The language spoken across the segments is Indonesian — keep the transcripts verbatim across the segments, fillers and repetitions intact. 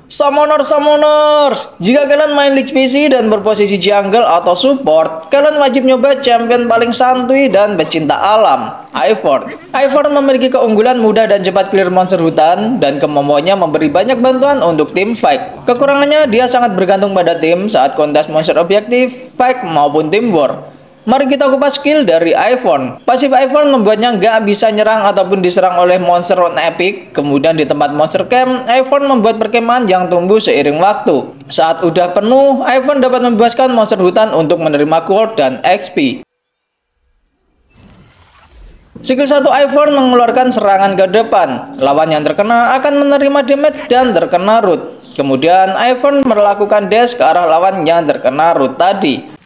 Summoner Summoners, jika kalian main League P C dan berposisi jungle atau support, kalian wajib nyoba champion paling santuy dan pecinta alam, Ivern. Ivern memiliki keunggulan mudah dan cepat clear monster hutan, dan kemampuannya memberi banyak bantuan untuk tim fight. Kekurangannya, dia sangat bergantung pada tim saat kontes monster objektif, fight maupun tim war. Mari kita kupas skill dari Ivern. Pasif Ivern membuatnya nggak bisa nyerang ataupun diserang oleh monster round epic. Kemudian di tempat monster camp, Ivern membuat perkemahan yang tumbuh seiring waktu. Saat udah penuh, Ivern dapat membebaskan monster hutan untuk menerima gold dan X P. Skill satu Ivern mengeluarkan serangan ke depan. Lawan yang terkena akan menerima damage dan terkena root. Kemudian Ivern melakukan dash ke arah lawan yang terkena root tadi.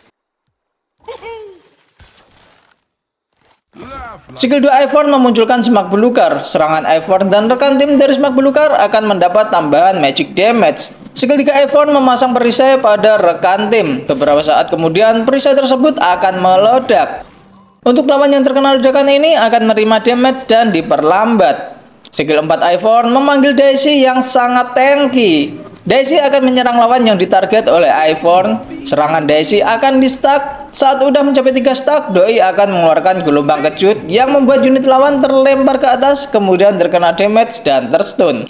Skill dua Ivern memunculkan semak belukar. Serangan Ivern dan rekan tim dari semak belukar akan mendapat tambahan magic damage. Skill tiga Ivern memasang perisai pada rekan tim. Beberapa saat kemudian perisai tersebut akan meledak. Untuk lawan yang terkena ledakan ini akan menerima damage dan diperlambat. Skill empat Ivern memanggil Daisy yang sangat tanky. Daisy akan menyerang lawan yang ditarget oleh Ivern. Serangan Daisy akan di stuck. Saat udah mencapai tiga stack, Doi akan mengeluarkan gelombang kecut yang membuat unit lawan terlempar ke atas, kemudian terkena damage dan terstun.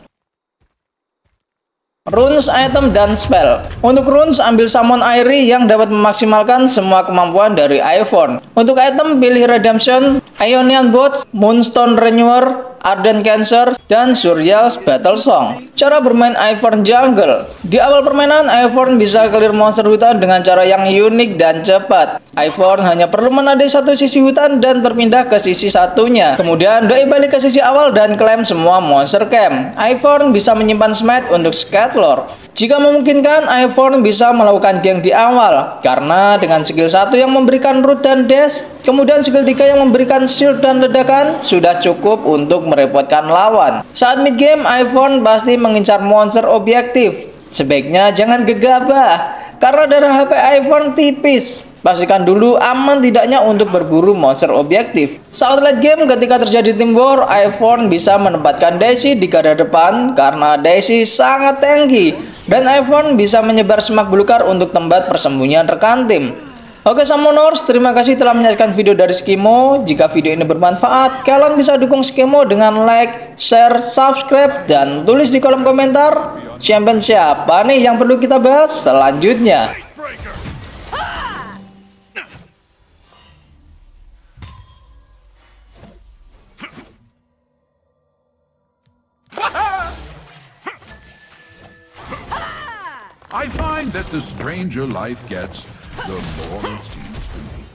Runes, item, dan spell. Untuk runes, ambil Summon Aerie yang dapat memaksimalkan semua kemampuan dari Ivern. Untuk item, pilih Redemption, Ionian Bots, Moonstone Renewer, Ardent Cancer, dan Surreal's Battle Song. Cara bermain Ivern Jungle. Di awal permainan, Ivern bisa clear monster hutan dengan cara yang unik dan cepat. Ivern hanya perlu menadai satu sisi hutan dan berpindah ke sisi satunya. Kemudian, Doi balik ke sisi awal dan klaim semua monster camp. Ivern bisa menyimpan smite untuk Scatlord. Jika memungkinkan, Ivern bisa melakukan gank di awal, karena dengan skill satu yang memberikan root dan dash, kemudian skill tiga yang memberikan shield dan ledakan, sudah cukup untuk merepotkan lawan. Saat mid game, Ivern pasti mengincar monster objektif. Sebaiknya jangan gegabah, karena darah H P Ivern tipis. Pastikan dulu aman tidaknya untuk berburu monster objektif. Saat late game ketika terjadi tim war, Ivern bisa menempatkan Daisy di garda depan karena Daisy sangat tanky. Dan Ivern bisa menyebar semak belukar untuk tempat persembunyian rekan tim. Oke Summoners, terima kasih telah menyaksikan video dari Skimo. Jika video ini bermanfaat, kalian bisa dukung Skimo dengan like, share, subscribe, dan tulis di kolom komentar champion siapa nih yang perlu kita bahas selanjutnya. I find that the stranger life gets, the more it seems to me.